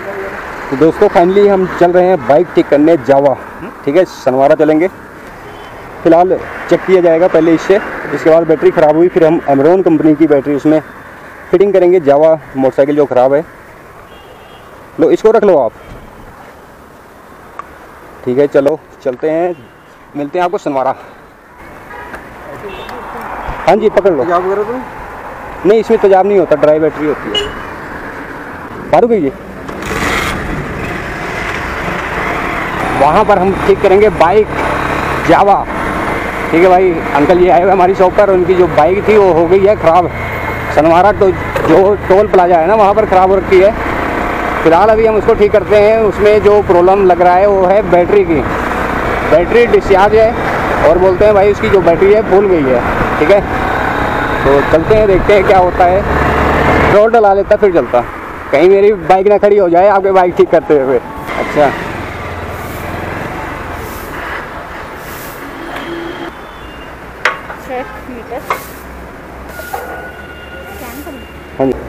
तो दोस्तों फाइनली हम चल रहे हैं बाइक ठीक करने जावा। ठीक है, सनवारा चलेंगे। फिलहाल चेक किया जाएगा पहले इससे, इसके बाद बैटरी ख़राब हुई फिर हम एमरॉन कंपनी की बैटरी उसमें फिटिंग करेंगे। जावा मोटरसाइकिल जो ख़राब है। लो इसको रख लो आप। ठीक है चलो चलते हैं, मिलते हैं आपको सनवारा। हाँ जी पकड़ लो। तेजाब वगैरह तो नहीं, इसमें तेजाब नहीं होता, ड्राई बैटरी होती है। फारूक है ये। वहाँ पर हम ठीक करेंगे बाइक जावा। ठीक है भाई, अंकल जी आए हुए हमारी शॉप पर, उनकी जो बाइक थी वो हो गई है ख़राब। सनवारा तो जो टोल प्लाजा है ना वहाँ पर ख़राब हो रखी है। फिलहाल अभी हम उसको ठीक करते हैं। उसमें जो प्रॉब्लम लग रहा है वो है बैटरी की। बैटरी डिस्चार्ज है और बोलते हैं भाई उसकी जो बैटरी है फूल गई है। ठीक है तो चलते हैं, देखते हैं क्या होता है। पेट्रोल डला लेता फिर चलता, कहीं मेरी बाइक ना खड़ी हो जाए आपके बाइक ठीक करते हुए। अच्छा हाँ जी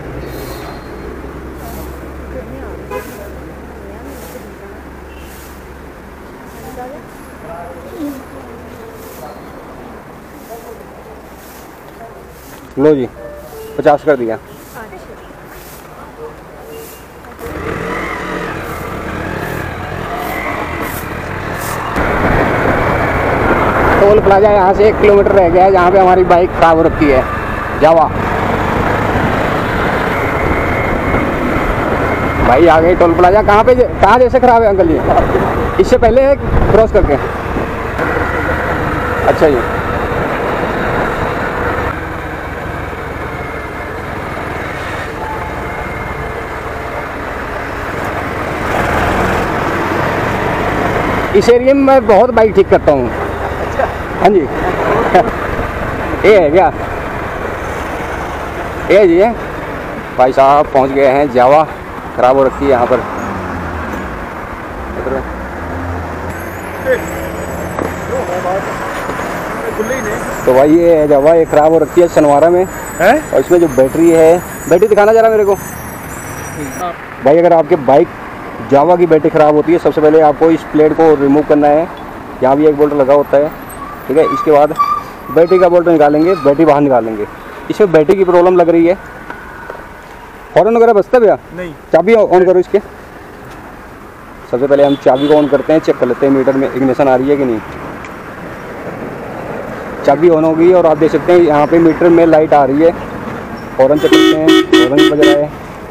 लो जी 50 कर दिया। टोल प्लाजा यहाँ से 1 किलोमीटर रह गया है जहाँ पे हमारी बाइक खराब हो रखी है जावा। भाई आ गए टोल प्लाजा। कहाँ जैसे खराब है अंकल जी? इससे पहले है क्रॉस करके। अच्छा जी इस एरिया में मैं बहुत बाइक ठीक करता हूँ। हाँ जी ये है क्या? ये जी है भाई साहब, पहुँच गए हैं जावा। ख़राब हो रखी है यहाँ पर। तो भाई ये है जावा, ये ख़राब हो रखी है सनवारा में है? और इसमें जो बैटरी है, बैटरी दिखाना जरा मेरे को। भाई अगर आपके बाइक जावा की बैटरी ख़राब होती है, सबसे पहले आपको इस प्लेट को रिमूव करना है। यहाँ भी एक बोल्ट लगा होता है। ठीक है, इसके बाद बैटरी का बोल्ट निकालेंगे, बैटरी बाहर निकालेंगे। इसमें बैटरी की प्रॉब्लम लग रही है। हॉर्न वगैरह बजता भैया? नहीं। चाबी ऑन करो इसके। सबसे पहले हम चाबी को ऑन करते हैं, चेक कर लेते हैं मीटर में इग्निशन आ रही है कि नहीं। चाबी ऑन हो गई और आप देख सकते हैं यहाँ पे मीटर में लाइट आ रही है। हॉर्न चेक करते हैं, हॉर्न बज रहा है।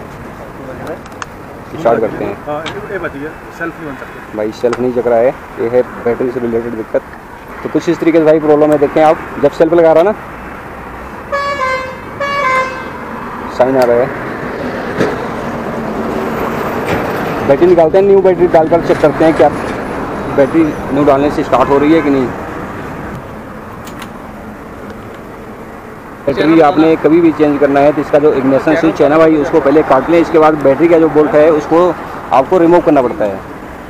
स्टार्ट करते हैं। सेल्फ नहीं बन सकती भाई, सेल्फ नहीं चक रहा है। ये है बैटरी से रिलेटेड दिक्कत। तो कुछ इस तरीके से भाई प्रॉब्लम है। देखें आप, जब सेल्फ लगा रहा ना साइन आ रहा है। बैटरी निकालते हैं, न्यू बैटरी डालकर चेक करते हैं क्या बैटरी न्यू डालने से स्टार्ट हो रही है कि नहीं। बैटरी आपने कभी भी चेंज करना है तो इसका जो इग्निशन स्विच है ना भाई, उसको पहले काट लें। इसके बाद बैटरी का जो बोल्ट है उसको आपको रिमूव करना पड़ता है।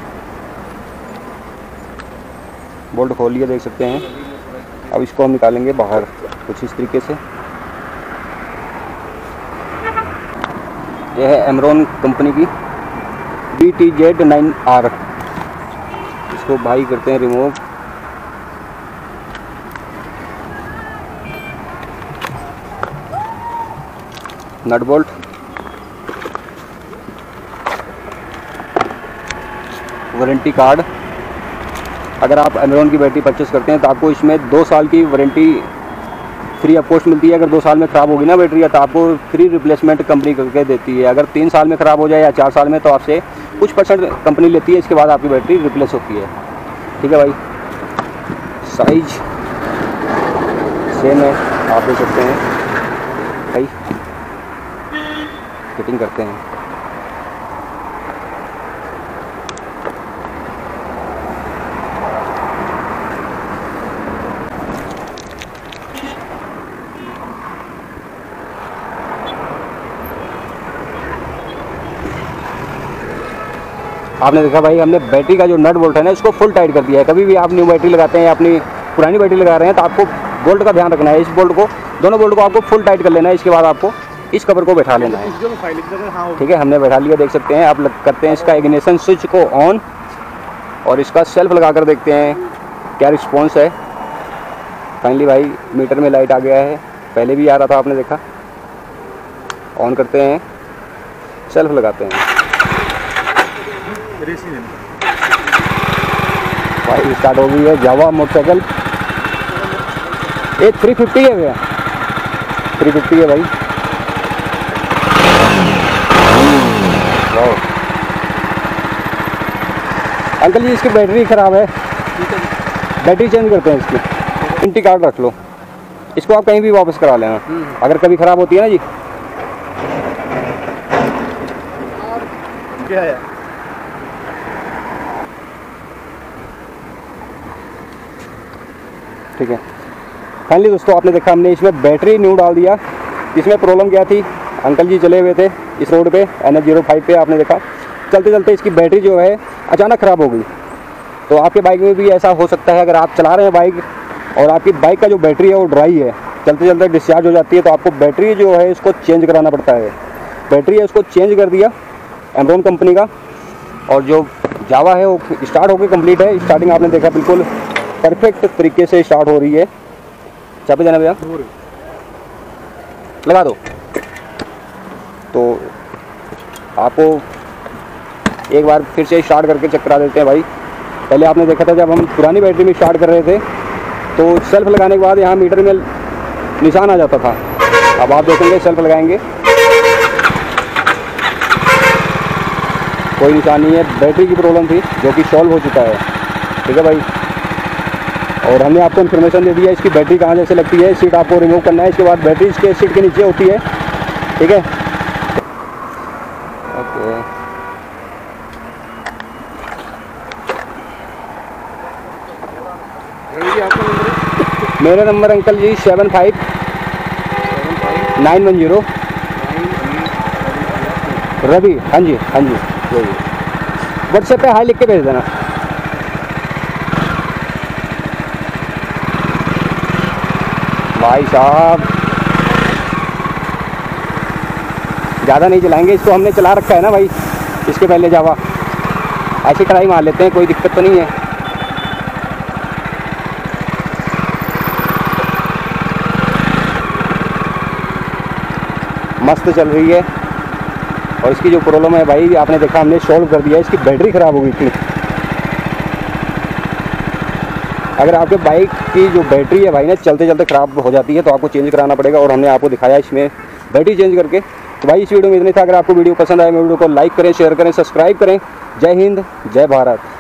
बोल्ट खोल लिया, देख सकते हैं। अब इसको हम निकालेंगे बाहर कुछ इस तरीके से। यह है एमरॉन कंपनी की BTZ9R। इसको भाई करते हैं remove. Nut bolt, warranty card. अगर आप एमरॉन की बैटरी परचेस करते हैं तो आपको इसमें 2 साल की वारंटी फ्री ऑफ कॉस्ट मिलती है। अगर 2 साल में ख़राब होगी ना बैटरी तो आपको फ्री रिप्लेसमेंट कंपनी करके देती है। अगर 3 साल में ख़राब हो जाए या 4 साल में तो आपसे कुछ % कंपनी लेती है। इसके बाद आपकी बैटरी रिप्लेस होती है। ठीक है भाई, साइज सेम है, आप देख सकते हैं भाई। फिटिंग करते हैं। आपने देखा भाई, हमने बैटरी का जो नट बोल्ट है ना इसको फुल टाइट कर दिया है। कभी भी आप न्यू बैटरी लगाते हैं या अपनी पुरानी बैटरी लगा रहे हैं तो आपको बोल्ट का ध्यान रखना है। इस बोल्ट को, दोनों बोल्ट को आपको फुल टाइट कर लेना है। इसके बाद आपको इस कवर को बैठा लेना है। ठीक है, हमने बैठा लिया, देख सकते हैं आप। करते हैं इसका इग्निशन स्विच को ऑन और इसका सेल्फ लगा कर देखते हैं क्या रिस्पॉन्स है। फाइनली भाई मीटर में लाइट आ गया है, पहले भी आ रहा था, आपने देखा। ऑन करते हैं, सेल्फ लगाते हैं भाई, स्टार्ट हो गई है जावा मोटरसाइकिल। ये 350 है भैया, 350 है भाई। अंकल जी इसकी बैटरी ख़राब है, बैटरी चेंज करते हैं इसकी। वारंटी कार्ड रख लो, इसको आप कहीं भी वापस करा लेना अगर कभी ख़राब होती है ना जी। क्या है? ठीक है, फाइनली दोस्तों आपने देखा, हमने इसमें बैटरी न्यू डाल दिया। इसमें प्रॉब्लम क्या थी, अंकल जी चले हुए थे इस रोड पे NH-05 पे, आपने देखा चलते चलते इसकी बैटरी जो है अचानक ख़राब हो गई। तो आपके बाइक में भी ऐसा हो सकता है, अगर आप चला रहे हैं बाइक और आपकी बाइक का जो बैटरी है वो ड्राई है, चलते चलते डिस्चार्ज हो जाती है, तो आपको बैटरी जो है इसको चेंज कराना पड़ता है। बैटरी है उसको चेंज कर दिया एमरॉन कंपनी का, और जो जावा है वो स्टार्ट होकर कंप्लीट है। स्टार्टिंग आपने देखा बिल्कुल परफेक्ट तरीके से स्टार्ट हो रही है। चाबी जाना भैया, लगा दो। तो आपको एक बार फिर से स्टार्ट करके चेक करा देते हैं भाई। पहले आपने देखा था जब हम पुरानी बैटरी में स्टार्ट कर रहे थे तो सेल्फ लगाने के बाद यहाँ मीटर में निशान आ जाता था। अब आप देखेंगे सेल्फ लगाएंगे कोई निशान नहीं है। बैटरी की प्रॉब्लम थी जो कि सॉल्व हो चुका है। ठीक है भाई, और हमने आपको इन्फॉर्मेशन दे दी है इसकी बैटरी कहाँ जैसे लगती है। सीट आपको रिमूव करना है, इसके बाद बैटरी इसके सीट के नीचे होती है। ठीक है, ओके। मेरा नंबर अंकल जी 759110 रवि। हाँ जी हाँ जी, व्हाट्सएप पे हाई लिख के भेज देना। भाई साहब ज़्यादा नहीं चलाएंगे इसको, हमने चला रखा है ना भाई इसके पहले जावा। ऐसी कढ़ाई मार लेते हैं, कोई दिक्कत तो नहीं है। मस्त चल रही है। और इसकी जो प्रॉब्लम है भाई आपने देखा हमने सॉल्व कर दिया। इसकी बैटरी ख़राब हो गई थी। अगर आपके बाइक की जो बैटरी है भाई ना चलते चलते ख़राब हो जाती है तो आपको चेंज कराना पड़ेगा, और हमने आपको दिखाया इसमें बैटरी चेंज करके। तो भाई इस वीडियो में इतना था। अगर आपको वीडियो पसंद आए वीडियो को लाइक करें, शेयर करें, सब्सक्राइब करें। जय हिंद, जय भारत।